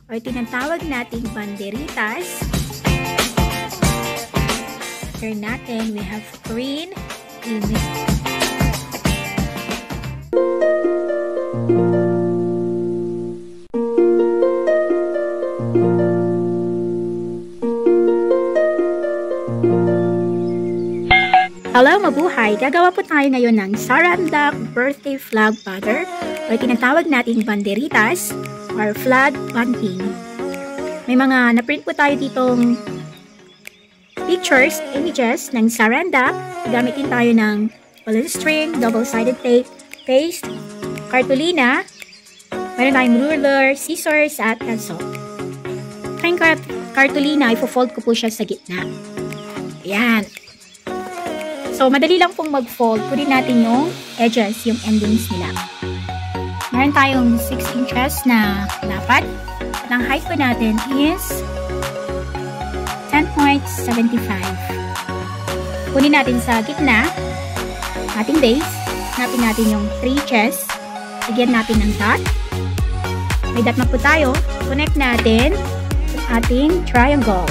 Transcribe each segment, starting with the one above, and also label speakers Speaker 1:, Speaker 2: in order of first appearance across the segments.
Speaker 1: o tinatawag nating banderitas. After natin, we have green image. Hello, mabuhay! Gagawa po tayo ngayon ng Sarandak birthday flag banner o tinatawag nating banderitas or flag bunting. May mga na-print po tayo ditong pictures, images ng Sarandak. Gamitin tayo ng balloon string, double-sided tape, paste, cartolina, meron tayong ruler, scissors, at pencil. Ang cartolina, ipo-fold ko po siya sa gitna. Ayan. So, madali lang pong mag-fold. Kunin natin yung edges, yung endings nila. Meron tayong 6 inches na dapat. At ang height po natin is 10.75. Kunin natin sa gitna, ating base. Hanapin natin yung 3 inches. Lagyan natin ng dot. May dot na po tayo. Connect natin yung ating triangle.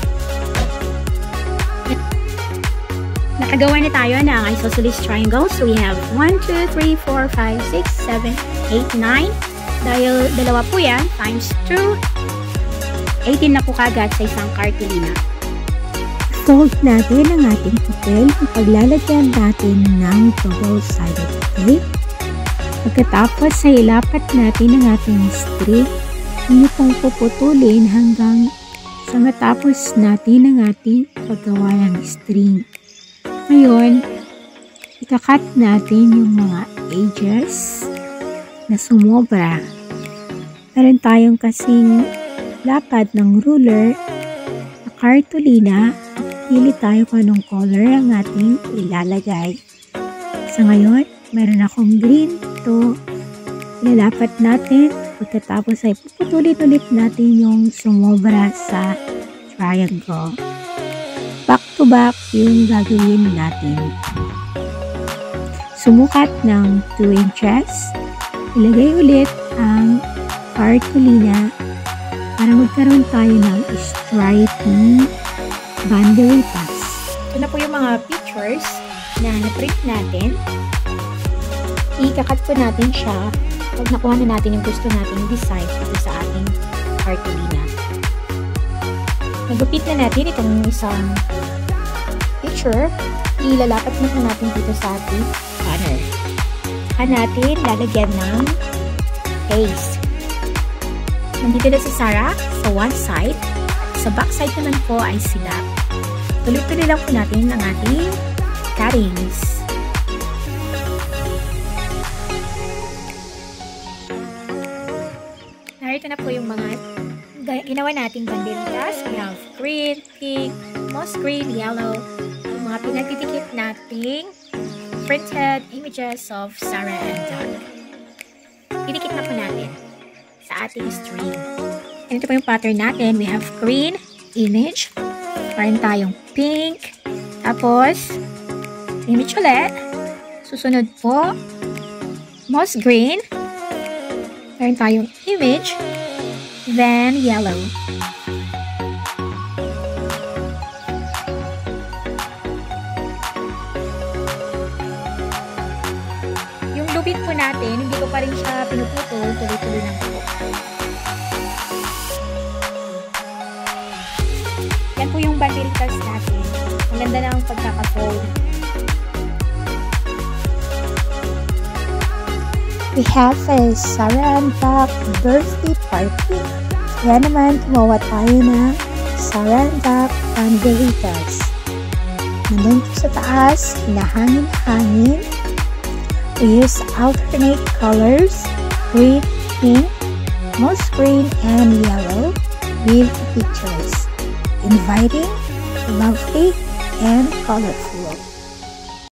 Speaker 1: Nakagawa na tayo ng isosceles triangle. So, we have 1, 2, 3, 4, 5, 6, 7, 8, 9. Dahil dalawa po yan, times 2. 18 na po kagad sa isang cartolina.
Speaker 2: Fold natin ang ating papel. Paglalagyan natin ng double-sided tape. Pagkatapos ay ilapat natin ang ating string. Hindi pong puputulin hanggang sa matapos natin ang ating paggawa ng string. Ngayon, ikakat natin yung mga edges na sumobra. Meron tayong kasing lapad ng ruler na cartolina. Pili tayo kung anong color ang ating ilalagay. Sa ngayon, meron akong green. Ito, ilalapat natin. Pagkatapos ay puputulin ulit natin yung sumobra sa triangle. Back to back yung gagawin natin. Sumukat ng 2 inches. Ilagay ulit ang cartolina para magkaroon tayo ng striping banderitas.
Speaker 1: Ito na po yung mga pictures na na-print natin. Ikakat po natin siya pag nakuha na natin yung gusto nating design dito sa ating cartolina. Nagupit na natin itong isang picture. Ilalapat na po natin dito sa ating banner. Natin lalagyan ng paste. Nandito na si Sarah sa one side. Sa back side naman po ay sila. Tuloy-tuloy lang po natin ang ating cuttings. Narito na po yung mga ginawa nating banderitas. We have green, pink, moss green, yellow. Yung mga pinagtitikit nating printed images of Sarah and Doug. Pinikit na po natin sa ating string. And ito po yung pattern natin. We have green image. Meron tayong pink. Tapos, image ulit. Susunod po, moss green. Meron tayong image. Then, yellow. Yung lubid po natin, hindi ko pa rin siya pinuputol. Tuloy-tuloy lang po. Yan po yung banderitas natin. Ang ganda na ang pagkaka-fold.
Speaker 2: We have a Sarah and Doug birthday party. Kaya naman, gumawa tayo ng Sarah and Doug banderitas. Nandun po sa taas, hinahangin-hangin. We use alternate colors, green, pink, moss green, and yellow with pictures. Inviting, lovely, and colorful.